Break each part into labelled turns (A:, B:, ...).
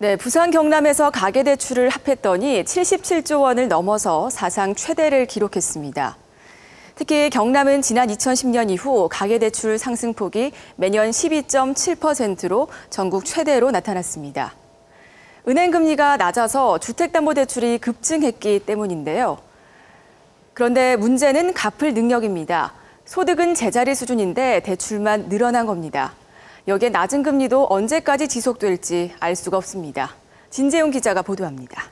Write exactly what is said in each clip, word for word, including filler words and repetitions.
A: 네, 부산 경남에서 가계대출을 합했더니 칠십칠조 원을 넘어서 사상 최대를 기록했습니다. 특히 경남은 지난 이천십 년 이후 가계대출 상승폭이 매년 십이 점 칠 퍼센트로 전국 최대로 나타났습니다. 은행 금리가 낮아서 주택담보대출이 급증했기 때문인데요. 그런데 문제는 갚을 능력입니다. 소득은 제자리 수준인데 대출만 늘어난 겁니다. 여기에 낮은 금리도 언제까지 지속될지 알 수가 없습니다. 진재용 기자가 보도합니다.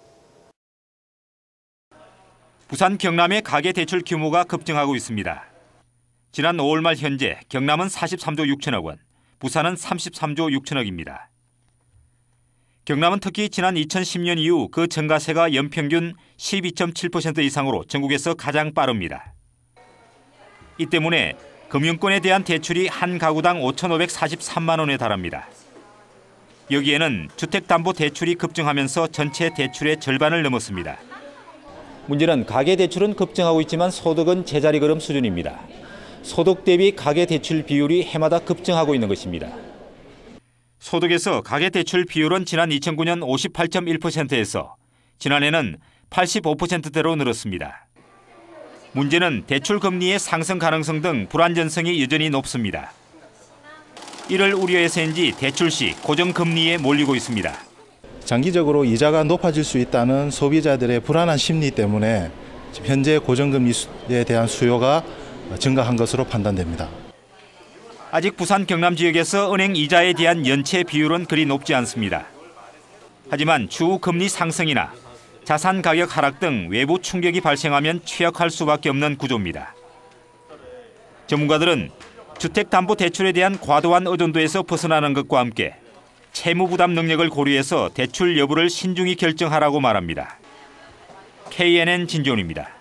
B: 부산 경남의 가계대출 규모가 급증하고 있습니다. 지난 오월 말 현재 경남은 사십삼조 육천억 원, 부산은 삼십삼조 육천억입니다. 경남은 특히 지난 이천십 년 이후 그 증가세가 연평균 십이 점 칠 퍼센트 이상으로 전국에서 가장 빠릅니다. 이 때문에 금융권에 대한 대출이 한 가구당 오천오백사십삼만 원에 달합니다. 여기에는 주택담보대출이 급증하면서 전체 대출의 절반을 넘었습니다. 문제는 가계대출은 급증하고 있지만 소득은 제자리 걸음 수준입니다. 소득 대비 가계대출 비율이 해마다 급증하고 있는 것입니다. 소득에서 가계대출 비율은 지난 이천구 년 오십팔 점 일 퍼센트에서 지난해는 팔십오 퍼센트대로 늘었습니다. 문제는 대출 금리의 상승 가능성 등 불안전성이 여전히 높습니다. 이를 우려해서인지 대출 시 고정금리에 몰리고 있습니다.
C: 장기적으로 이자가 높아질 수 있다는 소비자들의 불안한 심리 때문에 현재 고정금리에 대한 수요가 증가한 것으로 판단됩니다.
B: 아직 부산 경남 지역에서 은행 이자에 대한 연체 비율은 그리 높지 않습니다. 하지만 추후 금리 상승이나 자산 가격 하락 등 외부 충격이 발생하면 취약할 수밖에 없는 구조입니다. 전문가들은 주택담보대출에 대한 과도한 의존도에서 벗어나는 것과 함께 채무 부담 능력을 고려해서 대출 여부를 신중히 결정하라고 말합니다. 케이엔엔 진종입니다.